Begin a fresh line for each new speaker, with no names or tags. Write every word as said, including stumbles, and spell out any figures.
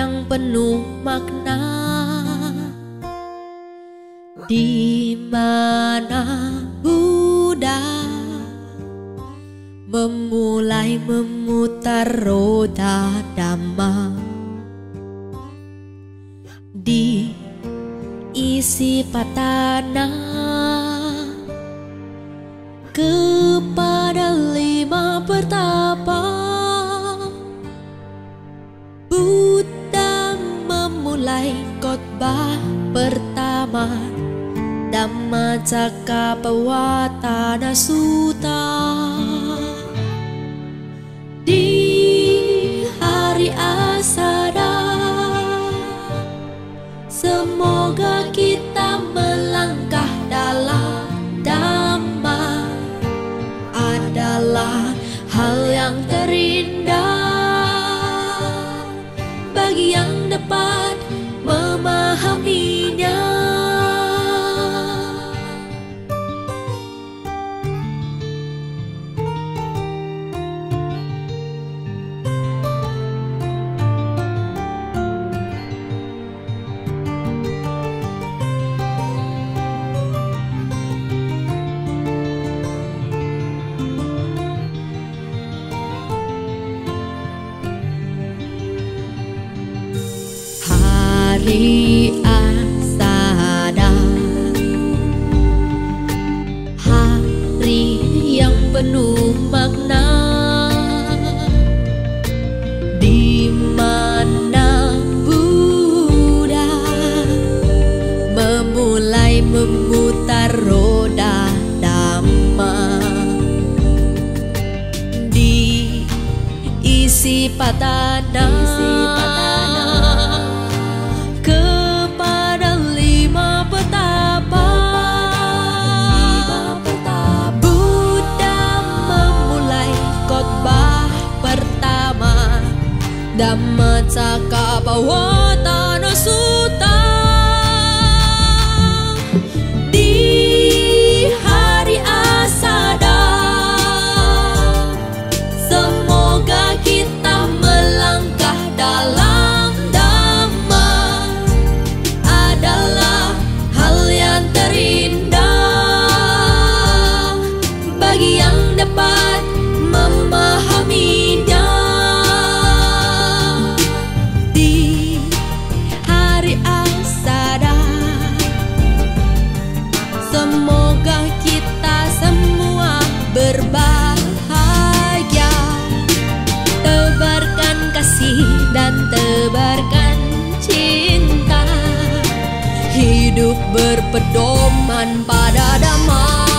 yang penuh makna, di mana Buddha memulai memutar roda Dhamma di Isipatana kepada lima pertapa. Buddha memulai khotbah pertama, Dhammacakkappavattana Sutta. Di hari Asada, semoga kita melangkah dalam Dhamma adalah hal yang terindah bagi yang dapat memahaminya. Hari Asada, hari yang penuh makna, di mana Buddha memulai memutar roda Dhamma di Isipatana, kepada lima petapa. Buddha memulai khotbah pertama, Dhammacakkappavattana Sutta. Di hari Asada, semoga kita melangkah dalam Dhamma adalah hal yang terindah bagi yang dapat memahaminya. Di hari Asada, semoga kita semua berbahagia, tebarkan kasih dan tebarkan cinta, hidup berpedoman pada Dhamma.